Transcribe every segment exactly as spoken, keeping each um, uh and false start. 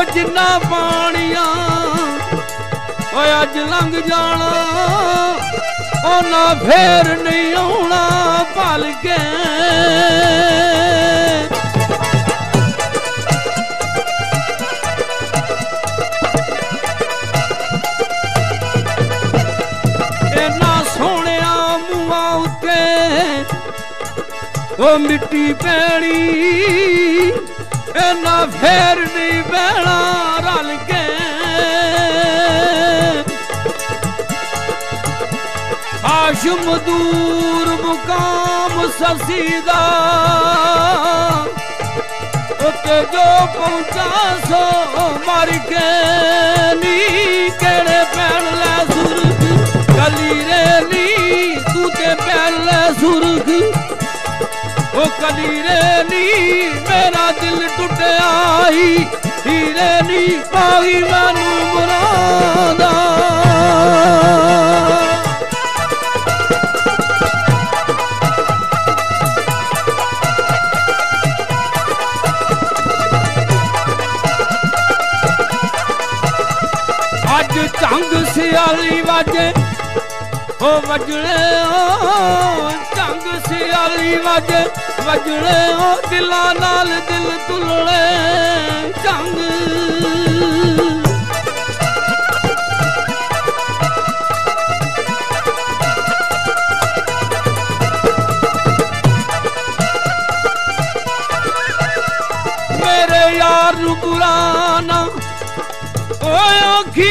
जिन्ना पानियां ओए अज लंघ जाना ओना फेर नहीं आना भल के इन्ना सोहणिया मूंहा उत्ते ओ मिट्टी पैनी इन्ना फेर नहीं बहना रल के आशुम दूर मुकाम ससीदा उत्ते जो पहुंचा सो मर के नी केड़े पैन लै सुरख कली रे नी तू ते पैन लै सुरख ओ कली रे नी मेरा दिल टुटिया ही हीरे नी पाई मैनू मुरादा झंग सियाली वाजे ओ वजने ओ झंग सियाली वाजे वजने ओ दिला नाल दिल तुलने झंग मेरे यार नू बुराना ओए औखी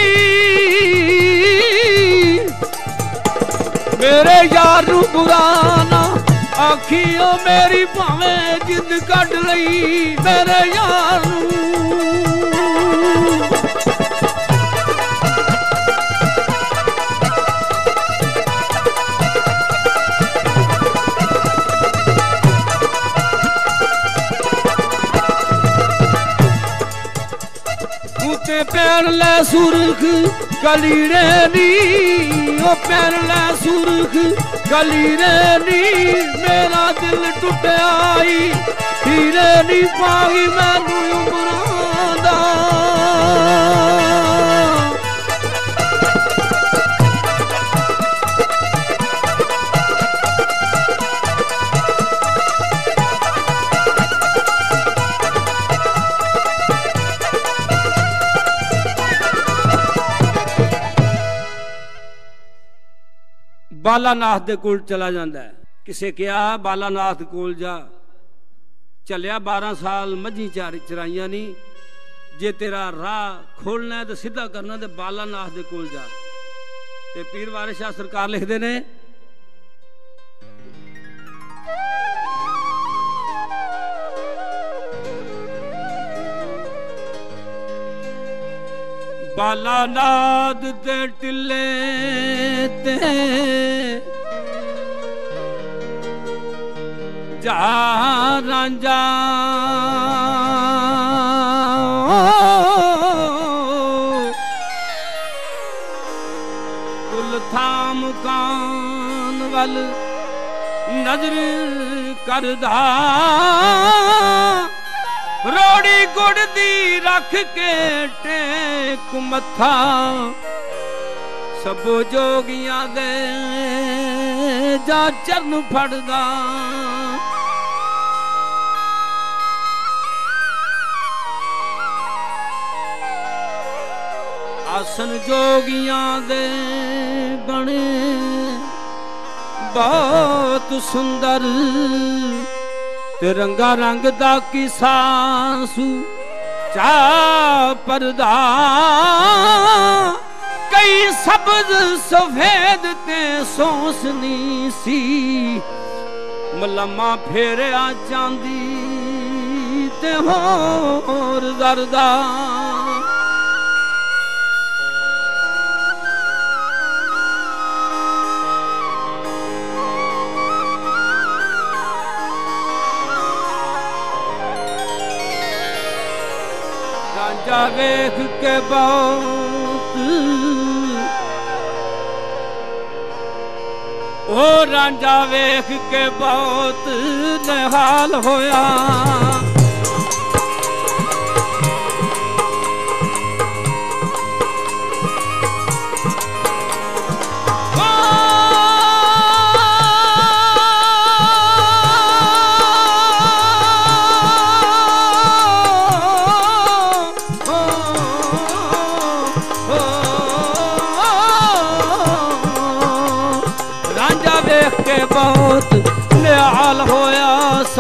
मेरे यार नू बुराना आखी ओ मेरी भावें जिंद कढ लई मेरे यार नू ते पैन लै सुरख कली रे नी ओ पैन लै सुरख कली रे नी मेरा दिल टुटिया ही हीरे नी पाई मैनू उमरां दा बालानाथ दे कोल चला जांदा है किसे कहा बालानाथ कोल जा चलिया बारह साल मझी चार चराइया नहीं जे तेरा राह खोलना है तो सीधा करना तो बालानाथ दे कोल जा ते पीर वारिस शाह सरकार लिखते ने बालानाथ दे टिले ते जा रांझा कुल थाम कान वल नजर करदा रोड़ी गुड़ दी रख के टेक मथा सब जोगियां दे जा चरण फड़दा आसन जोगियां दे बने बहुत सुंदर ते रंगा रंग दा किसासू चा परदा कई सबज सफेद ते सोसनी सी मलमा फेरिया चांदी ते होर दरदा रांझा वेख के बहुत ओ रांझा वेख के बहुत निहाल होया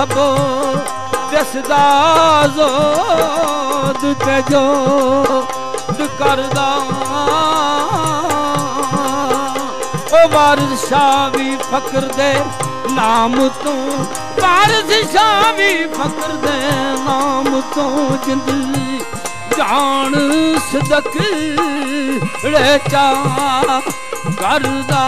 सबो दिसदा जोद ते जोद करदा ओ वारिस शाह भी फकर दे नाम तो वारिस शाह भी फकर दे नाम तो जिंद जान सदक रे चा करदा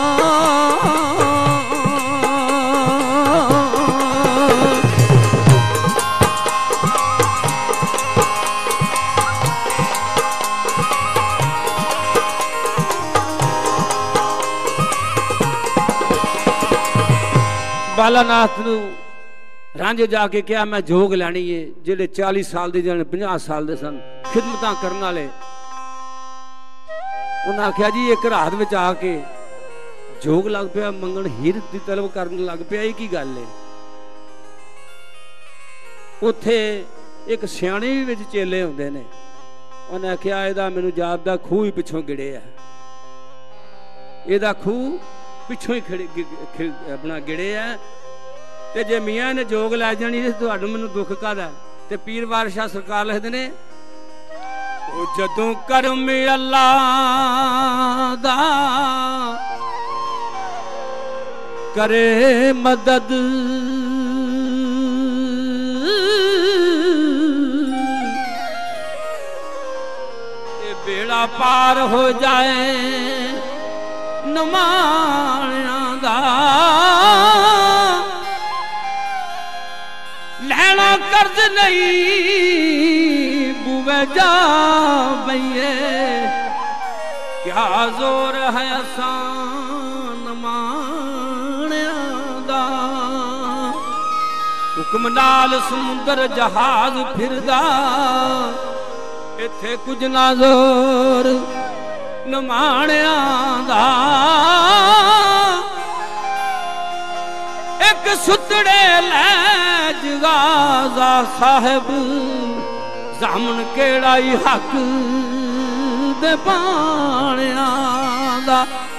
बालानाथ नू रांझे जाके क्या मैं जोग लैनी है जेडे चालीस साल दे जने पचास साल दे सन खिदमत करने वाले उन्हें आख्या जी एक रात में आके जोग लग पिया मंगन हीर की तलब करने लग पिया की गल है उथे एक सियाणे भी विच चेले होंदे ने उन्हें आख्या इहदा मैनूं जापदा खूह ही पिछों गिड़े है इहदा खूह पिछों ही खड़े अपना गिड़े है ते जे मियाँ ने जोग लै जानी तुहानू मैनूं दुख काहदा ते पीर वारिस शाह सरकार लिखदे ने ओ जदों करम अल्लाह दा करे मदद ते बेड़ा पार हो जाए नमाणियां दा लैना कर्ज नहीं बुवे जा भैये क्या जोर है आसान माणियां दा हुक्म नाल समुंदर जहाज फिरदा इत्थे कुछ ना जोर नमाणियां दा एक सुतड़े लै जगाजा साहिब जामन केड़ा ही हक दे पाणियां दा